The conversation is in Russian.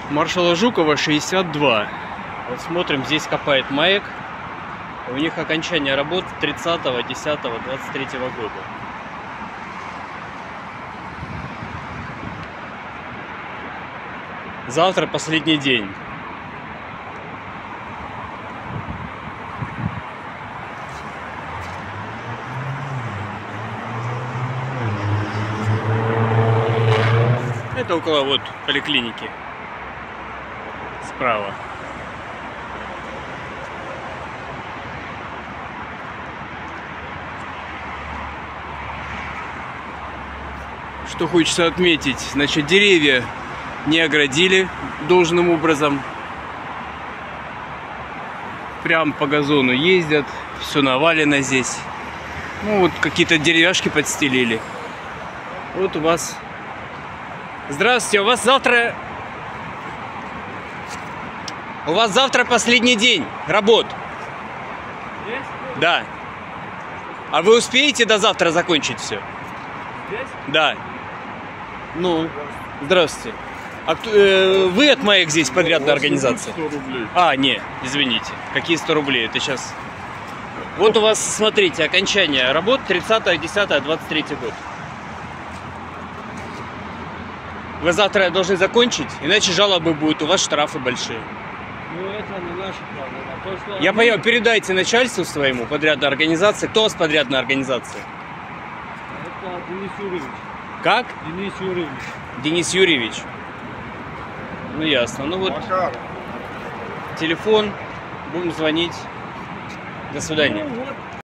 Маршала Жукова 62. Вот смотрим, здесь копает МАЭК. У них окончание работ 30.10.23 года. Завтра последний день. Это около вот поликлиники. Справа. Что хочется отметить, значит, деревья не оградили должным образом. Прям по газону ездят, все навалено здесь. Ну вот какие-то деревяшки подстелили. Вот у вас... Здравствуйте, у вас завтра последний день работ. Здесь? Да. А вы успеете до завтра закончить все? Здесь? Да. Ну, здравствуйте. А вы от МАЭК здесь подрядная организация? 100 рублей. А, не, извините. Какие 100 рублей? Это сейчас... Вот у вас, смотрите, окончание работ 30.10.23 год. Вы завтра должны закончить, иначе жалобы будут, у вас штрафы большие. Ну это не наше право. То, что Я понял, передайте начальству своему подрядной организации. Кто у вас подрядная организация? Это Денис Юрьевич. Как? Денис Юрьевич. Денис Юрьевич. Ну ясно. Ну вот телефон, будем звонить. До свидания. Ну, вот.